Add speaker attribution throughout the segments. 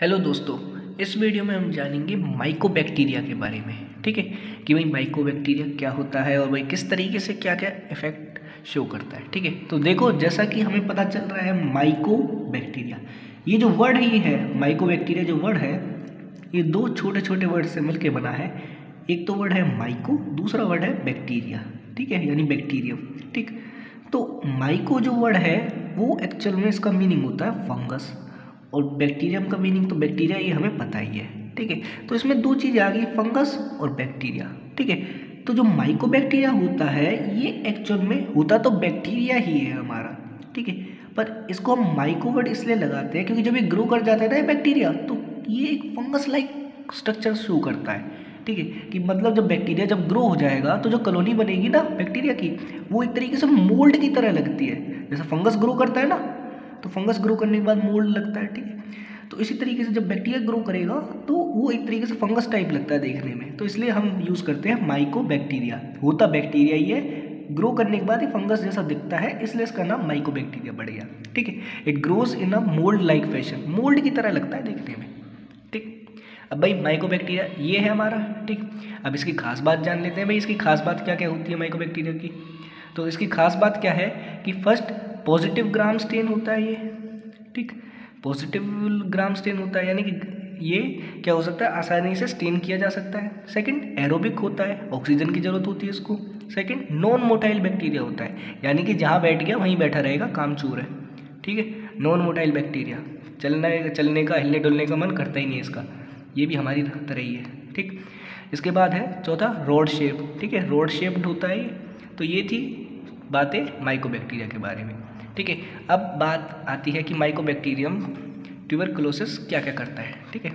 Speaker 1: Hello दोस्तों, इस video में हम जानेंगे माइकोबैक्टीरिया के बारे में। ठीक है कि भाई माइकोबैक्टीरिया क्या होता है और भाई किस तरीके से क्या क्या इफेक्ट शो करता है। ठीक है, तो देखो जैसा कि हमें पता चल रहा है माइकोबैक्टीरिया, ये जो वर्ड है, ये है माइकोबैक्टीरिया। जो वर्ड है ये दो छोटे छोटे वर्ड से मिलके बना है। एक तो वर्ड है माइको, दूसरा वर्ड है बैक्टीरिया। ठीक है, यानी बैक्टीरियम। ठीक, तो माइको जो वर्ड है वो एक्चुअल में इसका मीनिंग होता है फंगस, और बैक्टीरियम का मीनिंग तो बैक्टीरिया, ये हमें पता ही है। ठीक है, तो इसमें दो चीज़ें आ गई, फंगस और बैक्टीरिया। ठीक है, तो जो माइकोबैक्टीरिया होता है ये एक्चुअल में होता तो बैक्टीरिया ही है हमारा। ठीक है, पर इसको हम माइको वर्ड इसलिए लगाते हैं क्योंकि जब ये ग्रो कर जाता है ना बैक्टीरिया, तो ये एक फंगस लाइक स्ट्रक्चर शो करता है। ठीक है, कि मतलब जब बैक्टीरिया जब ग्रो हो जाएगा तो जो कॉलोनी बनेगी ना बैक्टीरिया की, वो एक तरीके से मोल्ड की तरह लगती है। जैसे फंगस ग्रो करता है ना, तो फंगस ग्रो करने के बाद मोल्ड लगता है। ठीक है, तो इसी तरीके से जब बैक्टीरिया ग्रो करेगा तो वो एक तरीके से फंगस टाइप लगता है देखने में, तो इसलिए हम यूज़ करते हैं माइकोबैक्टीरिया। होता बैक्टीरिया ही है, ग्रो करने के बाद ये फंगस जैसा दिखता है, इसलिए इसका नाम माइकोबैक्टीरिया पड़ गया। ठीक है, it grows in a mould like fashion, mould की तरह लगता है देखने में। ठीक, अब भाई माइकोबैक्टीरिया ये है हमारा। ठीक, अब इसकी खास बात जान लेते हैं भाई, इसकी खास बात क्या क्या होती है माइकोबैक्टीरिया की। तो इसकी खास बात क्या है कि फर्स्ट पॉजिटिव ग्राम स्टेन होता है ये। ठीक, पॉजिटिव ग्राम स्टेन होता है, यानी कि ये क्या हो सकता है, आसानी से स्टेन किया जा सकता है। सेकंड एरोबिक होता है, ऑक्सीजन की जरूरत होती है इसको। सेकंड नॉन मोटाइल बैक्टीरिया होता है, यानी कि जहाँ बैठ गया वहीं बैठा रहेगा, काम चूर है। ठीक है, नॉन मोटाइल बैक्टीरिया, चलने का हिलने डुलने का मन करता ही नहीं इसका, ये भी हमारी तरह ही है। ठीक, इसके बाद है चौथा रोड शेप। ठीक है, रोड शेप्ड होता है ये। तो ये थी बातें माइकोबैक्टीरिया के बारे में। ठीक है, अब बात आती है कि माइकोबैक्टीरियम ट्यूबरकुलोसिस क्या क्या करता है। ठीक है,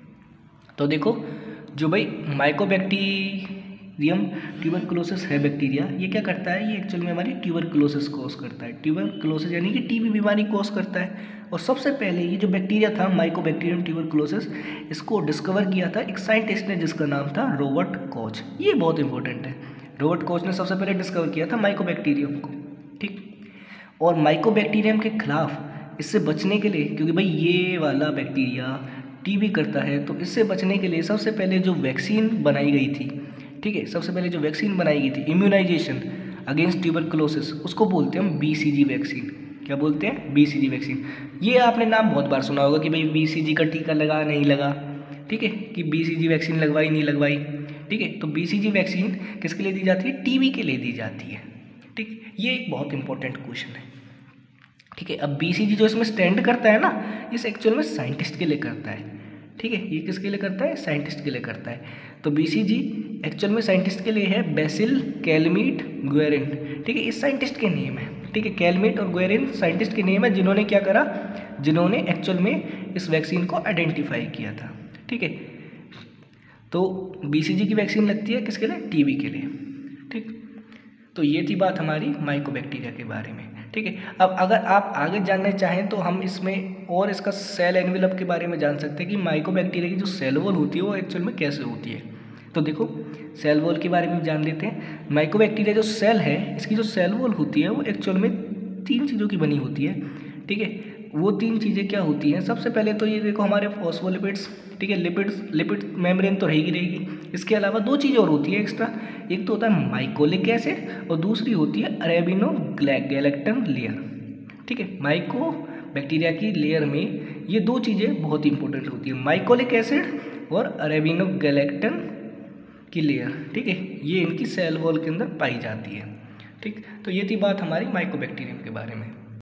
Speaker 1: तो देखो जो भाई माइकोबैक्टीरियम ट्यूबरकुलोसिस है बैक्टीरिया, ये क्या करता है, ये एक्चुअल में हमारी ट्यूबरकुलोसिस कॉज करता है। ट्यूबरकुलोसिस यानी कि टीबी बीमारी कॉज करता है। और सबसे पहले ये जो बैक्टीरिया था माइकोबैक्टीरियम ट्यूबरकुलोसिस, इसको डिस्कवर किया था एक साइंटिस्ट ने जिसका नाम था रॉबर्ट कॉच। ये बहुत इंपॉर्टेंट है, रॉबर्ट कॉच ने सबसे पहले डिस्कवर किया था माइकोबैक्टीरियम को। ठीक, और माइकोबैक्टीरियम के खिलाफ इससे बचने के लिए, क्योंकि भाई ये वाला बैक्टीरिया टीबी करता है, तो इससे बचने के लिए सबसे पहले जो वैक्सीन बनाई गई थी, ठीक है, सबसे पहले जो वैक्सीन बनाई गई थी इम्यूनाइजेशन अगेंस्ट ट्यूबरकुलोसिस, उसको बोलते हैं हम बीसीजी वैक्सीन। क्या बोलते हैं, बीसीजी वैक्सीन। ये आपने नाम बहुत बार सुना होगा कि भाई बीसीजी का टीका लगा नहीं लगा। ठीक है, कि बीसीजी वैक्सीन लगवाई नहीं लगवाई। ठीक है, तो बीसीजी वैक्सीन किसके लिए दी जाती है, टीबी के लिए दी जाती है। ठीक, ये एक बहुत इंपॉर्टेंट क्वेश्चन है। ठीक है, अब बीसीजी जो इसमें स्टैंड करता है ना, इस एक्चुअल में साइंटिस्ट के लिए करता है। ठीक है, ये किसके लिए करता है, साइंटिस्ट के लिए करता है। तो बीसीजी एक्चुअल में साइंटिस्ट के लिए है बेसिल कैलमीट गुएरिन। ठीक है, इस साइंटिस्ट के नेम है। ठीक है, कैलमीट और गुएरिन साइंटिस्ट के नेम है, जिन्होंने क्या करा, जिन्होंने एक्चुअल में इस वैक्सीन को आइडेंटिफाई किया था। ठीक है, तो बीसीजी की वैक्सीन लगती है किसके लिए, टीबी के लिए। ठीक, तो ये थी बात हमारी माइकोबैक्टीरिया के बारे में। ठीक है, अब अगर आप आगे जानना चाहें तो हम इसमें और इसका सेल एनवेलप के बारे में जान सकते हैं कि माइकोबैक्टीरिया की जो सेल वॉल होती है वो एक्चुअल में कैसे होती है। तो देखो सेल वॉल के बारे में जान लेते हैं। माइकोबैक्टीरिया जो सेल है, इसकी जो सेल वॉल होती है वो एक्चुअल में 3 चीज़ों की बनी होती है। ठीक है, वो 3 चीज़ें क्या होती हैं, सबसे पहले तो ये देखो हमारे फॉस्फोलिपिड्स। ठीक है, लिपिड मेम्ब्रेन तो रहेगी। इसके अलावा 2 चीज़ और होती है एक्स्ट्रा, एक तो होता है माइकोलिक एसिड और दूसरी होती है अरेबिनोगैलेक्टन लेयर। ठीक है, माइको बैक्टीरिया की लेयर में ये 2 चीज़ें बहुत इंपॉर्टेंट होती है, माइकोलिक एसिड और अरेबिनोगैलेक्टन की लेयर। ठीक है, ये इनकी सेल वॉल के अंदर पाई जाती है। ठीक, तो ये थी बात हमारी माइकोबैक्टीरियम के बारे में।